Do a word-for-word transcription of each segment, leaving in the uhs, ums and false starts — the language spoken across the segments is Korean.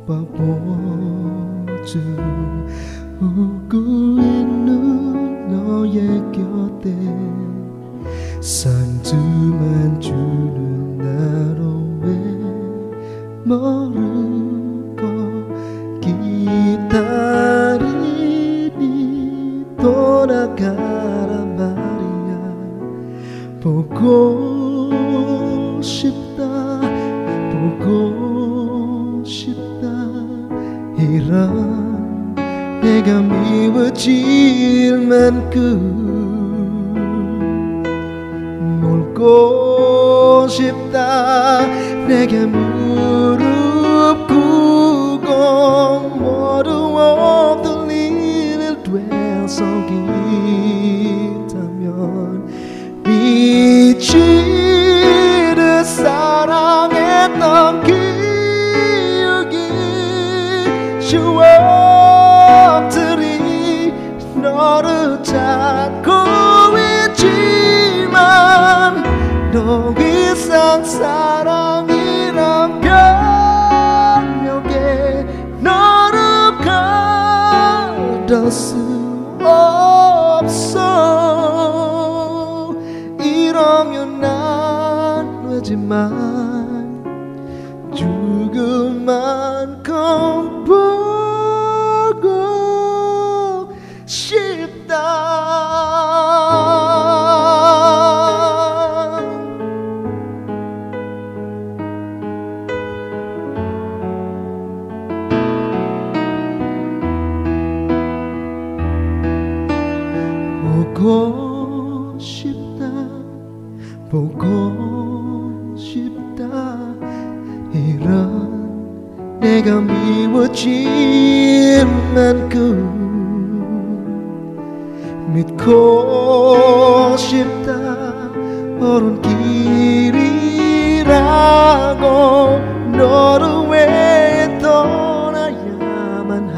바보지 웃고 있는 너의 곁에 상처만 주는 나로 왜 모르고 기다리니 돌아가란 말이야. 보고 싶다 보고 싶다 이런 내가 미워질 만큼 놀고 싶다. 내게 무릎 꿇고 모두 없던 일을 되새긴다면 미치듯 사랑했던 기억이 추억들이 너를 찾고 있지만 더 이상 사랑이란 변명에 너를 가둘 수 없어. 이러면 안 되지만 죽을 만큼 보고 싶다. 보고 싶다 보고 싶다 이런 내가 미워질 만큼 믿고 싶다. 옳은 길이라고 너를 왜 떠나야만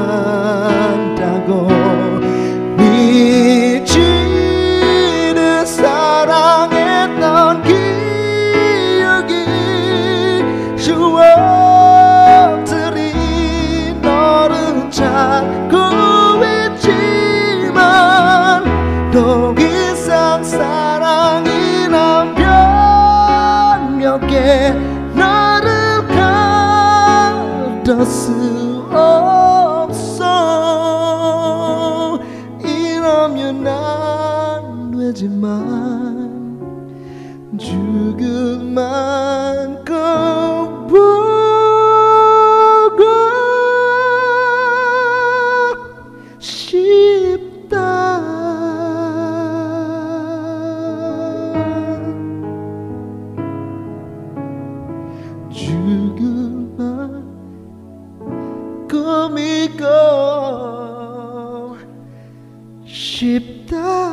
한다고 미치는 사랑했던 기억이 추억들이 너를 찾고 있지만 더 이상 사랑이란 변명에 너를 가둘 수 없어. 이러면 안 되지만 죽을 만큼 보고 싶다. 죽을 만큼 믿고 싶다.